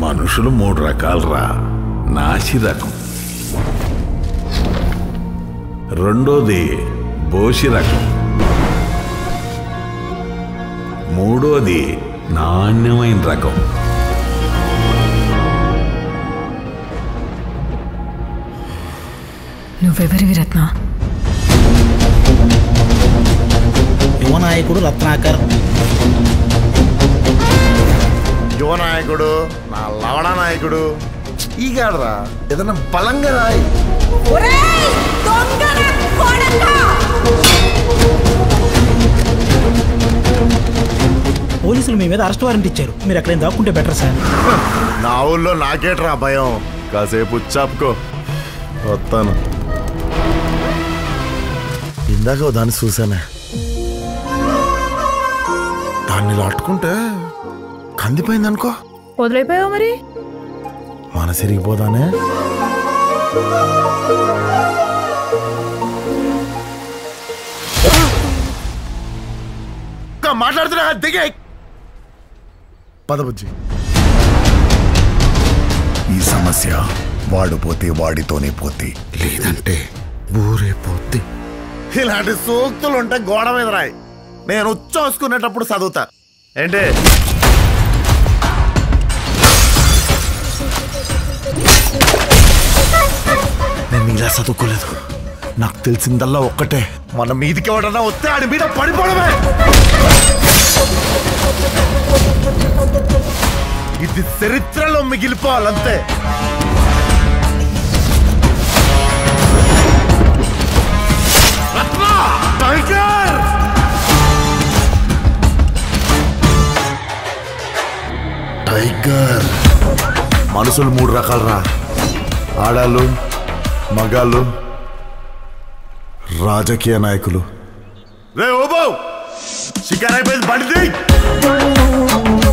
మనుషులు 3 రకాలరా. నాసి రకం, రెండోది బోసి రకం, మూడోది నాణ్యమైన రకం. నువ్వెవరివి రత్న? యువనాయకుడు రత్నాకర్. యువనాయకుడు నా లవణ నాయకుడు ఈగాడరా. ఏదన్నా బలంగా రాయి. పోలీసులు మీ మీద అరెస్ట్ వారెంట్ ఇచ్చారు. మీరు ఎక్కడైనా దాక్కుంటే బెటర్ సార్. నా ఊళ్ళో నాకేట్రా భయం. కాసేపు చాపుకో, వస్తాను. ఇందాక దాన్ని చూసానే, దాన్ని లాట్టుకుంటే కందిపోయింది అనుకో. వదిలేపోయావు మరి? మనసు ఇరిగిపోదానే. మాట్లాడుతున్నా దిగే పదబుజ్జి. ఈ సమస్య వాడు పోతే వాడితోనే పోతే, లేదంటే ఊరే పోతే. ఇలాంటి సూక్తులు ఉంటే గోడ మీద రాయి. నేను ఉచ్చోసుకునేటప్పుడు చదువుతా. ఏంటి నేను ఇలా చదువుకోలేదు. నాకు తెలిసిందల్లా ఒక్కటే, మన మీదికి ఎవడన్నా వస్తే ఆడి మీద పడిపోవడమే. ఇది చరిత్రలో మిగిలిపోవాలంతే. Tiger tiger. మనుషులు 3 రకాలరా. ఆడాలు, మగాళ్ళు, రాజకీయ నాయకులు. రే ఓబో, షికార్ అయిపోయింది, బండి.